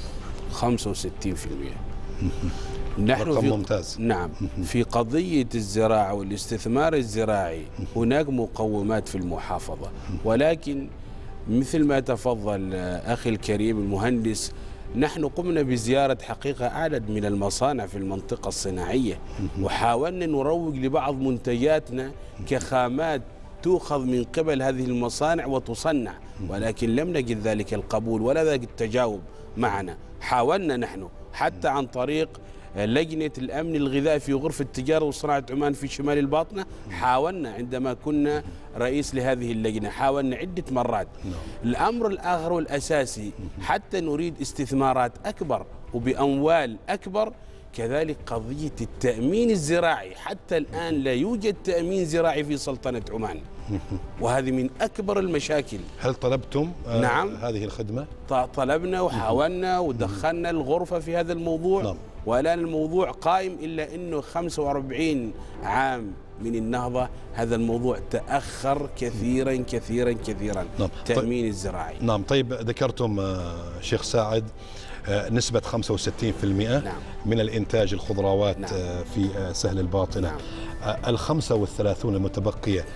65%. نحن رقم ممتاز. نعم. في قضية الزراعة والاستثمار الزراعي هناك مقومات في المحافظة، ولكن مثل ما تفضل أخي الكريم المهندس، نحن قمنا بزيارة حقيقة عدد من المصانع في المنطقة الصناعية، وحاولنا نروج لبعض منتجاتنا كخامات تؤخذ من قبل هذه المصانع وتصنع، ولكن لم نجد ذلك القبول ولا ذلك التجاوب معنا. حاولنا نحن حتى عن طريق لجنة الأمن الغذائي في غرفة التجارة وصناعة عمان في شمال الباطنة، حاولنا عندما كنا رئيس لهذه اللجنة، حاولنا عدة مرات. الأمر الآخر والأساسي حتى نريد استثمارات أكبر وبأموال أكبر، كذلك قضية التأمين الزراعي. حتى الآن لا يوجد تأمين زراعي في سلطنة عمان، وهذه من أكبر المشاكل. هل طلبتم نعم هذه الخدمة؟ طلبنا وحاولنا ودخلنا الغرفة في هذا الموضوع. نعم. والآن الموضوع قائم، إلا أنه 45 عام من النهضة هذا الموضوع تأخر كثيرا كثيرا كثيرا. نعم. تأمين الزراعي. نعم. طيب ذكرتم شيخ ساعد نسبة 65% نعم. من الإنتاج الخضروات نعم. في سهل الباطنة. نعم. 35 المتبقية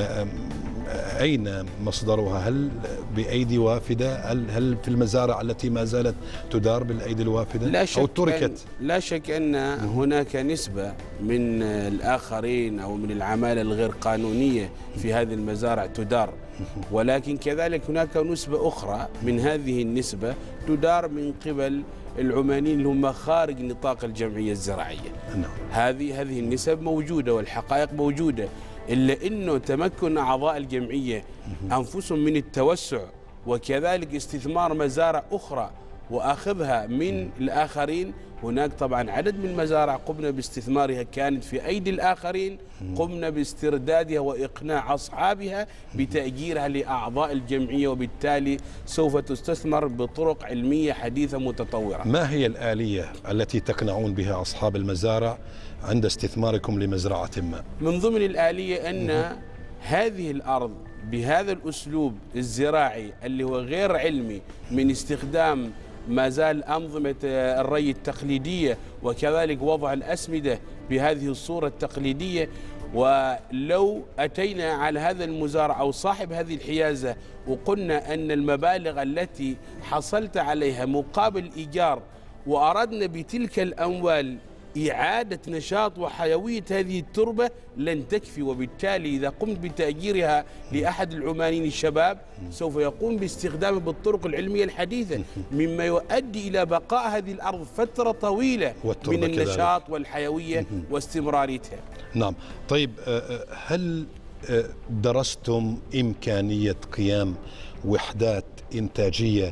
أين مصدرها؟ هل بأيدي وافدة؟ هل في المزارع التي ما زالت تدار بالأيدي الوافدة لا شك أو تركت؟ لا شك أن هناك نسبة من الآخرين أو من العمالة الغير قانونية في هذه المزارع تدار، ولكن كذلك هناك نسبة أخرى من هذه النسبة تدار من قبل العمانيين اللي هم خارج نطاق الجمعية الزراعية. نعم. هذه النسب موجودة والحقائق موجودة، إلا أنه تمكن أعضاء الجمعية أنفسهم من التوسع وكذلك استثمار مزارع أخرى وأخذها من الآخرين. هناك طبعا عدد من المزارع قمنا باستثمارها كانت في أيدي الآخرين، قمنا باستردادها وإقناع أصحابها بتأجيرها لأعضاء الجمعية، وبالتالي سوف تستثمر بطرق علمية حديثة متطورة. ما هي الآلية التي تقنعون بها أصحاب المزارع عند استثماركم لمزرعة ما؟ من ضمن الآلية أن هذه الأرض بهذا الأسلوب الزراعي اللي هو غير علمي من استخدام ما زال أنظمة الري التقليدية وكذلك وضع الأسمدة بهذه الصورة التقليدية، ولو أتينا على هذا المزارع أو صاحب هذه الحيازة وقلنا أن المبالغ التي حصلت عليها مقابل إيجار وأردنا بتلك الأموال إعادة نشاط وحيوية هذه التربة لن تكفي، وبالتالي إذا قمت بتأجيرها لأحد العمانيين الشباب سوف يقوم باستخدامه بالطرق العلمية الحديثة، مما يؤدي إلى بقاء هذه الأرض فترة طويلة من النشاط كذلك والحيوية واستمراريتها. نعم. طيب هل درستم إمكانية قيام وحدات إنتاجية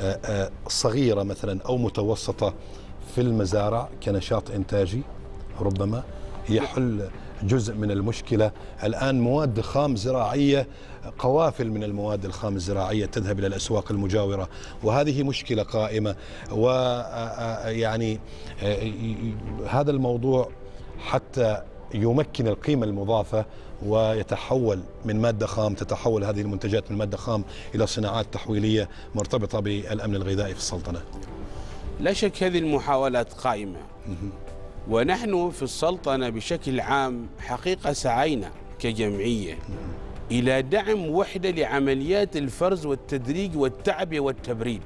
صغيرة مثلا أو متوسطة في المزارع كنشاط إنتاجي ربما يحل جزء من المشكلة؟ الآن مواد خام زراعية، قوافل من المواد الخام الزراعية تذهب إلى الأسواق المجاورة، وهذه مشكلة قائمة. ويعني هذا الموضوع حتى يمكن القيمة المضافة ويتحول من مادة خام، تتحول هذه المنتجات من مادة خام إلى صناعات تحويلية مرتبطة بالأمن الغذائي في السلطنة. لا شك هذه المحاولات قائمة، ونحن في السلطنة بشكل عام حقيقة سعينا كجمعية إلى دعم وحدة لعمليات الفرز والتدريج والتعبئة والتبريد.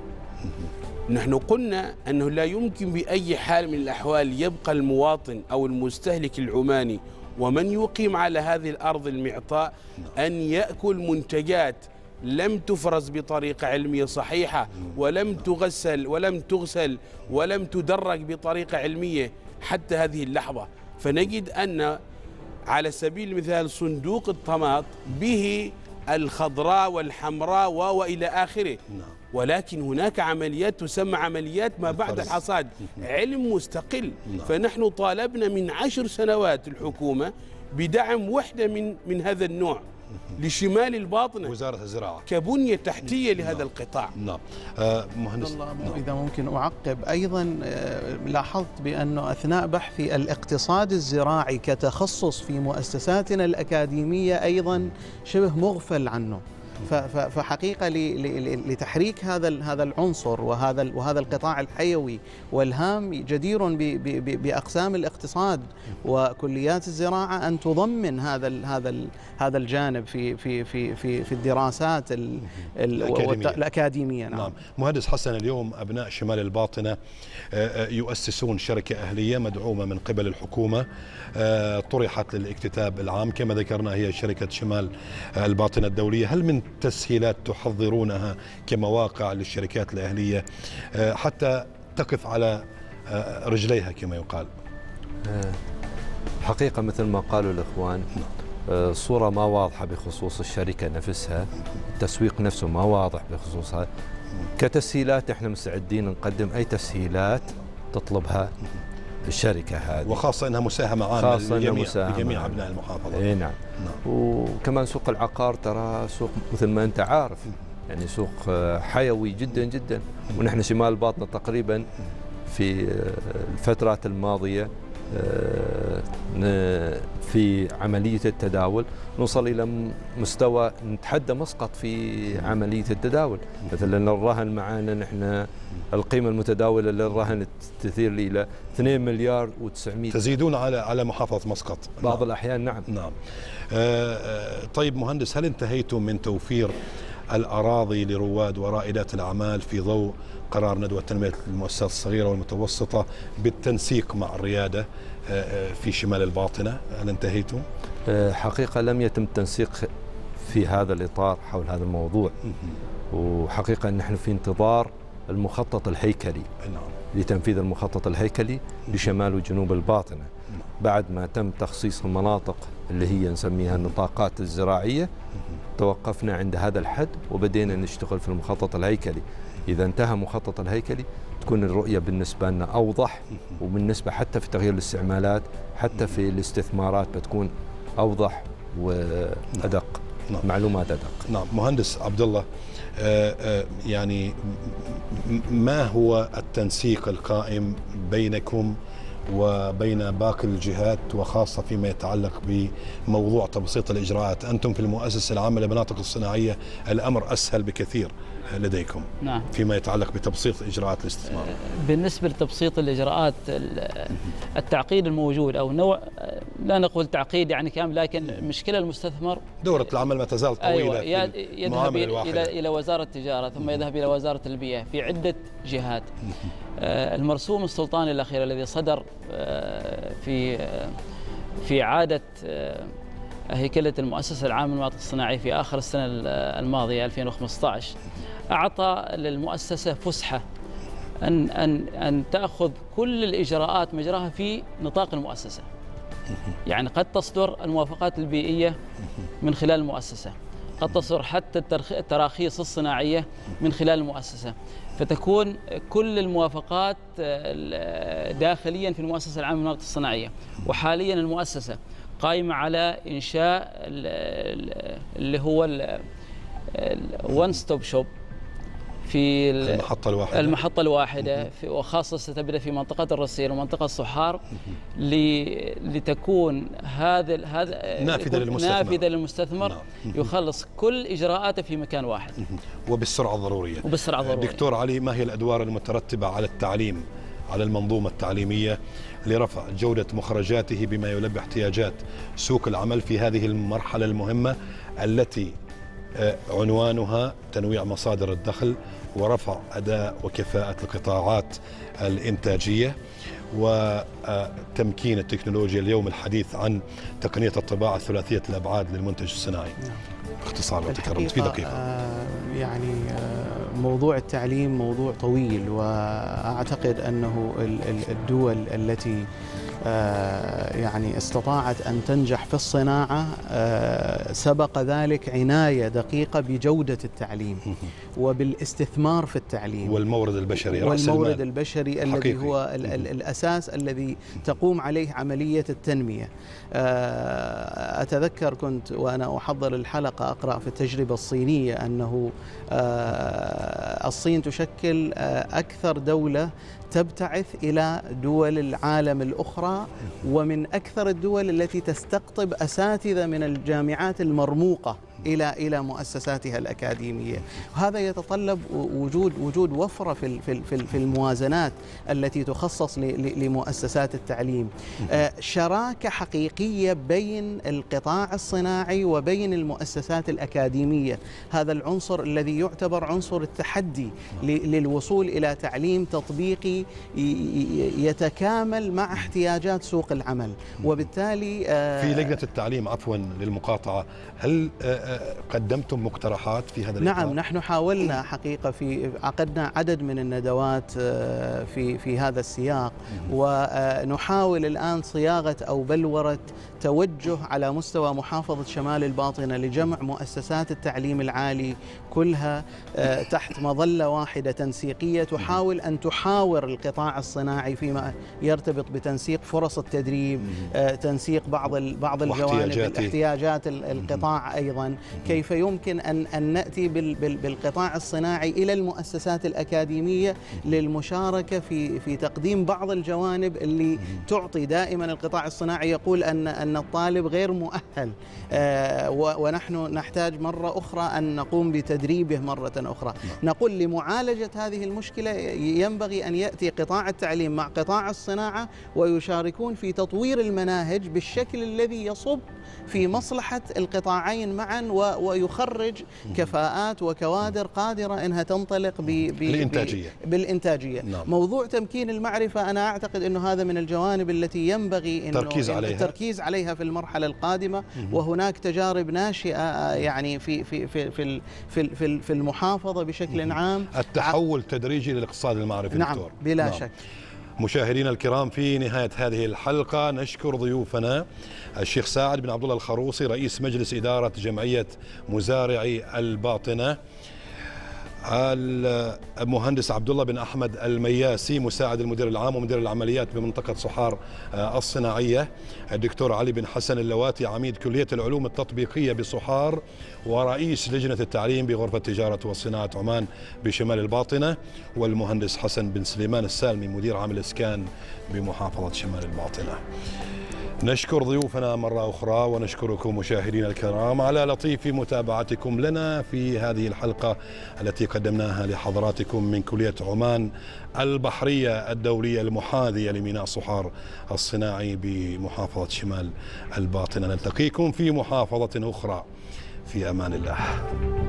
نحن قلنا أنه لا يمكن بأي حال من الأحوال يبقى المواطن أو المستهلك العماني ومن يقيم على هذه الأرض المعطاء أن يأكل منتجات لم تفرز بطريقة علمية صحيحة ولم تغسل ولم تدرج بطريقة علمية حتى هذه اللحظة. فنجد أن على سبيل المثال صندوق الطماط به الخضراء والحمراء وإلى آخره، ولكن هناك عمليات تسمى عمليات ما بعد الحصاد، علم مستقل. فنحن طالبنا من 10 سنوات الحكومة بدعم وحدة من هذا النوع لشمال الباطنة، وزارة الزراعة، كبنية تحتية لهذا القطاع. نعم. مهندس إذا ممكن أعقب أيضا، لاحظت بأنه أثناء بحثي الاقتصاد الزراعي كتخصص في مؤسساتنا الأكاديمية أيضا شبه مغفل عنه. فحقيقة لتحريك هذا العنصر وهذا القطاع الحيوي والهام جدير بأقسام الاقتصاد وكليات الزراعة أن تضمن هذا الجانب في الدراسات الأكاديمية. نعم. مهندس حسن، اليوم أبناء شمال الباطنة يؤسسون شركة أهلية مدعومة من قبل الحكومة، طرحت للاكتتاب العام كما ذكرنا، هي شركة شمال الباطنة الدولية. هل من تسهيلات تحضرونها كمواقع للشركات الأهلية حتى تقف على رجليها كما يقال؟ حقيقة مثل ما قالوا الإخوان، صورة ما واضحة بخصوص الشركة نفسها، التسويق نفسه ما واضح بخصوصها. كتسهيلات احنا مستعدين نقدم أي تسهيلات تطلبها الشركة هذه، وخاصة أنها مساهمة عامة لجميع أبناء المحافظة. إيه نعم. وكمان سوق العقار ترى سوق مثل ما أنت عارف، يعني سوق حيوي جدا جدا، ونحن شمال الباطنة تقريبا في الفترات الماضية في عملية التداول نوصل إلى مستوى نتحدى مسقط في عملية التداول. مثلا الرهن معنا نحن القيمة المتداولة للرهن تثير إلى 2 مليار و900. تزيدون على محافظة مسقط بعض الأحيان. نعم. طيب مهندس، هل انتهيتم من توفير الأراضي لرواد ورائدات الأعمال في ضوء قرار ندوة تنمية المؤسسات الصغيرة والمتوسطة بالتنسيق مع الريادة في شمال الباطنة؟ هل انتهيتم؟ حقيقة لم يتم التنسيق في هذا الإطار حول هذا الموضوع، وحقيقة نحن في انتظار المخطط الهيكلي لتنفيذ المخطط الهيكلي لشمال وجنوب الباطنة. بعد ما تم تخصيص المناطق اللي هي نسميها النطاقات الزراعية توقفنا عند هذا الحد وبدينا نشتغل في المخطط الهيكلي. إذا انتهى مخطط الهيكلي تكون الرؤية بالنسبة لنا أوضح، وبالنسبة حتى في تغيير الاستعمالات حتى في الاستثمارات بتكون أوضح وأدق. معلومات أدق. نعم. مهندس عبد الله، يعني ما هو التنسيق القائم بينكم وبين باقي الجهات، وخاصة فيما يتعلق بموضوع تبسيط الإجراءات؟ أنتم في المؤسسة العامة للمناطق الصناعية الأمر أسهل بكثير لديكم. نعم. فيما يتعلق بتبسيط إجراءات الاستثمار. بالنسبة لتبسيط الإجراءات، التعقيد الموجود أو نوع، لا نقول تعقيد يعني كامل، لكن مشكلة المستثمر دورة العمل ما تزال طويلة. أيوة، يذهب إلى وزارة التجارة ثم يذهب إلى وزارة البيئة في عدة جهات. المرسوم السلطاني الأخير الذي صدر في إعادة هيكلة المؤسسة العامة للمناطق الصناعية في آخر السنة الماضية 2015 أعطى للمؤسسة فسحة أن تأخذ كل الإجراءات مجراها في نطاق المؤسسة. يعني قد تصدر الموافقات البيئية من خلال المؤسسة، قد تصدر حتى التراخيص الصناعية من خلال المؤسسة، فتكون كل الموافقات داخليا في المؤسسة العامة للمناطق الصناعية. وحاليا المؤسسة قائمة على إنشاء اللي هو الون ستوب شوب في المحطة الواحدة وخاصة ستبدأ في منطقة الرصير ومنطقة الصحار لتكون هذا نافذة للمستثمر يخلص كل إجراءاته في مكان واحد وبالسرعة الضرورية. دكتور علي، ما هي الأدوار المترتبة على التعليم، على المنظومة التعليمية لرفع جودة مخرجاته بما يلبي احتياجات سوق العمل في هذه المرحلة المهمة التي عنوانها تنويع مصادر الدخل ورفع أداء وكفاءة القطاعات الإنتاجية وتمكين التكنولوجيا؟ اليوم الحديث عن تقنية الطباعة ثلاثية الأبعاد للمنتج الصناعي. باختصار لو تكرمت في دقيقة. يعني موضوع التعليم موضوع طويل، وأعتقد أنه الدول التي يعني استطاعت أن تنجح في الصناعة سبق ذلك عناية دقيقة بجودة التعليم وبالاستثمار في التعليم والمورد البشري. والمورد البشري الذي هو الأساس الذي تقوم عليه عملية التنمية. أتذكر كنت وأنا أحضر الحلقة أقرأ في التجربة الصينية أنه الصين تشكل أكثر دولة تبتعث إلى دول العالم الأخرى، ومن أكثر الدول التي تستقطب أساتذة من الجامعات المرموقة إلى مؤسساتها الأكاديمية. وهذا يتطلب وجود وفرة في الموازنات التي تخصص لمؤسسات التعليم، شراكة حقيقية بين القطاع الصناعي وبين المؤسسات الأكاديمية. هذا العنصر الذي يعتبر عنصر التحدي للوصول إلى تعليم تطبيقي يتكامل مع احتياجات سوق العمل. وبالتالي في لجنة التعليم، عفوا للمقاطعة، هل قدمتم مقترحات في هذا الإطار؟ نعم، نحن حاولنا حقيقة، عقدنا عدد من الندوات في هذا السياق، ونحاول الآن صياغة أو بلورة توجه على مستوى محافظة شمال الباطنة لجمع مؤسسات التعليم العالي كلها تحت مظلة واحدة تنسيقية تحاول أن تحاور القطاع الصناعي فيما يرتبط بتنسيق فرص التدريب، تنسيق بعض الجوانب، احتياجات القطاع أيضا، كيف يمكن أن نأتي بالقطاع الصناعي إلى المؤسسات الأكاديمية للمشاركة في تقديم بعض الجوانب اللي تعطي. دائما القطاع الصناعي يقول أن الطالب غير مؤهل، ونحن نحتاج مرة أخرى أن نقوم بتدريبه مرة أخرى. نقول لمعالجة هذه المشكلة ينبغي أن يأتي قطاع التعليم مع قطاع الصناعة ويشاركون في تطوير المناهج بالشكل الذي يصب في مصلحة القطاعين معا ويخرج كفاءات وكوادر قادرة أنها تنطلق بالإنتاجية. نعم. موضوع تمكين المعرفة أنا أعتقد أنه هذا من الجوانب التي ينبغي التركيز عليها في المرحلة القادمة. وهناك تجارب ناشئة يعني في المحافظة بشكل عام. التحول تدريجي للاقتصاد المعرفي. نعم دكتور. بلا شك. مشاهدينا الكرام، في نهاية هذه الحلقة نشكر ضيوفنا الشيخ ساعد بن عبد الله الخروصي رئيس مجلس إدارة جمعية مزارعي الباطنة، المهندس عبد الله بن أحمد المياسي مساعد المدير العام ومدير العمليات بمنطقة صحار الصناعية، الدكتور علي بن حسن اللواتي عميد كلية العلوم التطبيقية بصحار ورئيس لجنة التعليم بغرفة تجارة وصناعة عمان بشمال الباطنة، والمهندس حسن بن سليمان السالمي مدير عام الإسكان بمحافظة شمال الباطنة. نشكر ضيوفنا مرة أخرى ونشكركم مشاهدينا الكرام على لطيف متابعتكم لنا في هذه الحلقة التي قدمناها لحضراتكم من كلية عمان البحرية الدولية المحاذية لميناء صحار الصناعي بمحافظة شمال الباطنة. نلتقيكم في محافظة أخرى، في أمان الله.